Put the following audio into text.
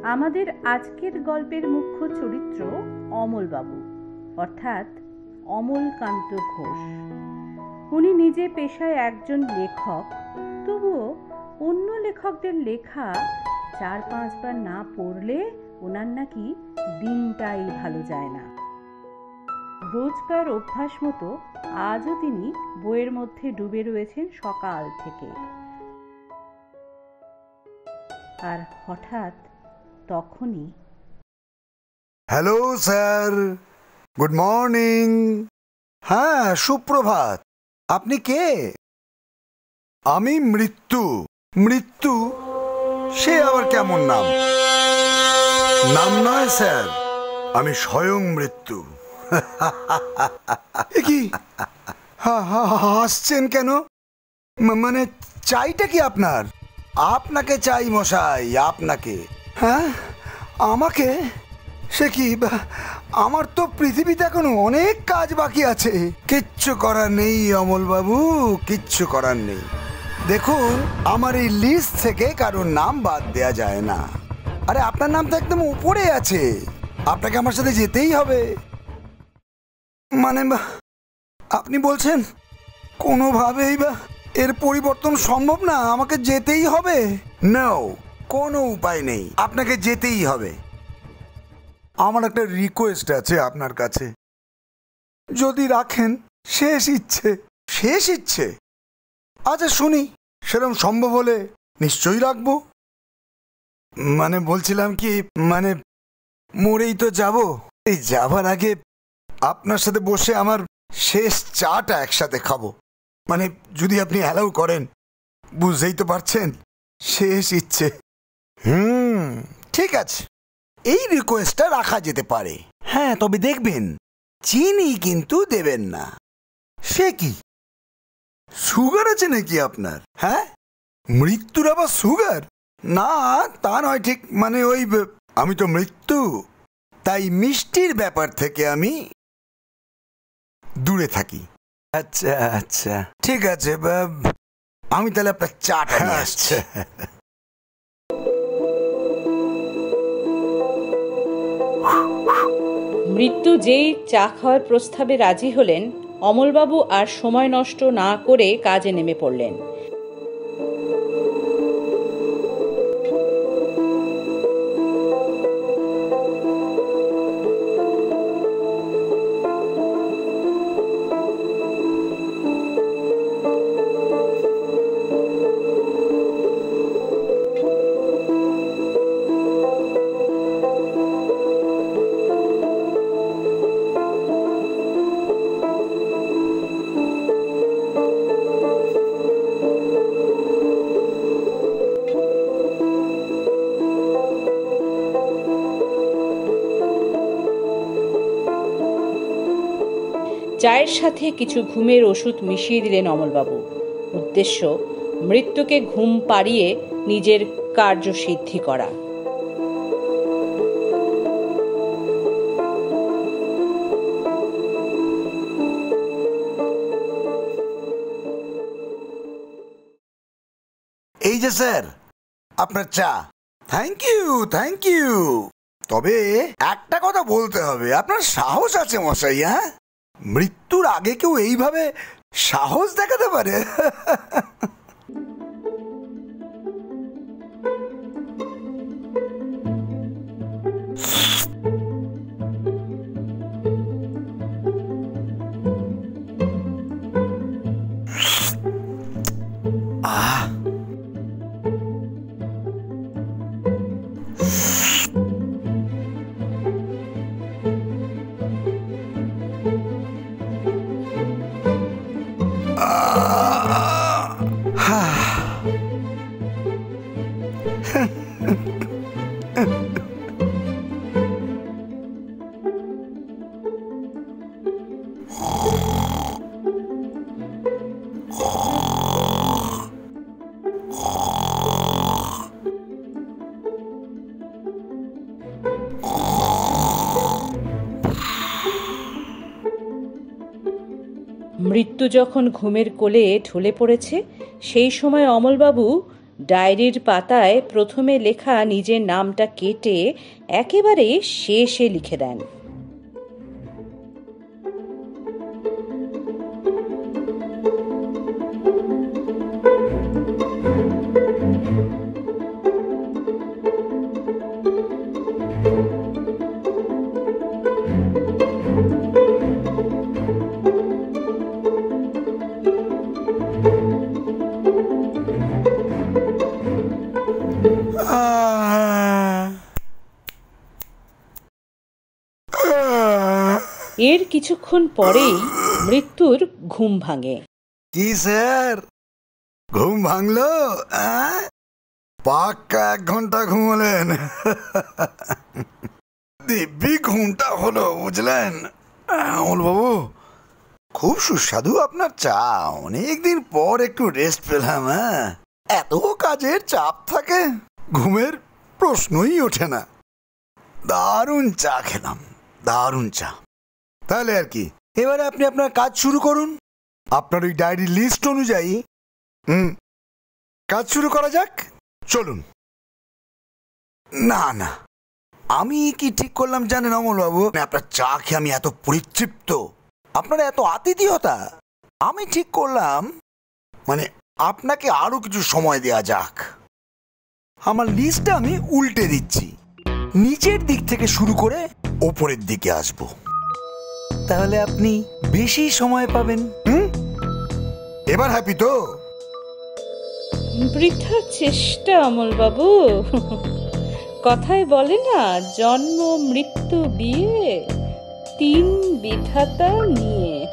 আমাদের আজকের গল্পের মুখ্য চরিত্র অমলবাবু, অর্থাৎ অমলকান্ত ঘোষ। উনি নিজে পেশায় একজন লেখক, তবুও অন্য লেখকদের লেখা 4-5 বার না পড়লে ওনার নাকি দিনটাই ভালো যায় না। রোজকার অভ্যাস মতো আজও তিনি বইয়ের মধ্যে ডুবে রয়েছেন সকাল থেকে। আর হঠাৎ তখনই, হ্যালো স্যার, গুড মর্নিং। হ্যাঁ, সুপ্রভাত। আপনি কে? আমি মৃত্যু। মৃত্যু? সে আবার কেমন নাম? নাম নয় স্যার, আমি স্বয়ং মৃত্যু। কি হাসছেন কেন? মানে চাইটা কি আপনার? আপনাকে চাই মশাই, আপনাকে। হ্যাঁ, আমাকে? সে কি, আমার তো পৃথিবীতে এখনো অনেক কাজ বাকি আছে। কিচ্ছু করার নেই অমলবাবু, কিচ্ছু করার নেই। দেখুন, আমার এই লিস্ট থেকে কারোর নাম বাদ দেয়া যায় না। আরে আপনার নাম তো একদম উপরে আছে, আপনাকে আমার সাথে যেতেই হবে। মানে আপনি বলছেন কোনোভাবেই এর পরিবর্তন সম্ভব না? আমাকে যেতেই হবে? নো, কোনো উপায় নেই, আপনাকে যেতেই হবে। আমার একটা রিকোয়েস্ট আছে আপনার কাছে, যদি রাখেন। শেষ ইচ্ছে। শেষ ইচ্ছে? আচ্ছা শুনি, সেরকম সম্ভব হলে নিশ্চয়ই রাখবো। মানে বলছিলাম কি, মানে মরেই তো যাব, এই যাবার আগে আপনার সাথে বসে আমার শেষ চাটা একসাথে খাবো। মানে যদি আপনি অ্যালাউ করেন, বুঝতেই তো পারছেন, শেষ ইচ্ছে। ঠিক আছে, এই রিকোয়েস্টটা রাখা যেতে পারে। হ্যাঁ, তবে দেখবেন চিনি কিন্তু দেবেন না। সে কি, সুগার আছে নাকি আপনার? হ্যাঁ, মৃত্যুর আবার সুগার? না, তা নয় ঠিক, মানে ওই আমি তো মৃত্যু, তাই মিষ্টির ব্যাপার থেকে আমি দূরে থাকি। আচ্ছা আচ্ছা, ঠিক আছে, আমি তাহলে আপনার চাটা নিয়ে আসছি। মৃত্যু যেই চা খাওয়ার প্রস্তাবে রাজি হলেন, অমলবাবু আর সময় নষ্ট না করে কাজে নেমে পড়লেন। চায়ের সাথে কিছু ঘুমের ওষুধ মিশিয়ে দিলেন অমলবাবু। উদ্দেশ্য মৃত্যুকে ঘুম পাড়িয়ে নিজের কার্যসিদ্ধি করা। এই যে স্যার, আপনার চা। Thank you, thank you. তবে একটা কথা বলতে হবে, আপনার সাহস আছে মশাই। হ্যাঁ, মৃত্যুর আগে কেউ এইভাবে সাহস দেখাতে পারে? মৃত্যু যখন ঘুমের কোলে ঢলে পড়েছে, সেই সময় অমলবাবু ডায়েরির পাতায় প্রথমে লেখা নিজের নামটা কেটে একেবারে শেষে লিখে দেন। এর কিছুক্ষণ পরেই মৃত্যুর ঘুম ভাঙে। কি স্যার, ঘুম ভাঙলো? পাক্কা 1 ঘন্টা ঘুমলেন। দিব্যি ঘুমটা হলো, বুঝলেন অমল বাবু? খুব সুস্বাদু আপনার চা। অনেকদিন পর একটু রেস্ট পেলাম। এত কাজের চাপ থাকে, ঘুমের প্রশ্নই ওঠে না। দারুণ চা খেলাম, দারুণ চা। তাহলে আর কি, এবারে আপনি আপনার কাজ শুরু করুন। আপনার ওই ডায়েরি লিস্ট অনুযায়ী কাজ শুরু করা যাক। চলুন। না না, আমি কি ঠিক করলাম জানেন অমলবাবু? আপনার চা খেয়ে আমি এত পরিতৃপ্ত, আপনার এত আতিথেয়তা, আমি ঠিক করলাম মানে আপনাকে আরো কিছু সময় দেয়া যাক। আমার লিস্টটা আমি উল্টে দিচ্ছি, নিচের দিক থেকে শুরু করে ওপরের দিকে আসব। তাহলে আপনি বেশি সময় পাবেন। এবার হ্যাপি তো? বৃথা চেষ্টা অমলবাবু। কথায় বলে না, জন্ম মৃত্যু বিয়ে 3 বিধাতা নিয়ে।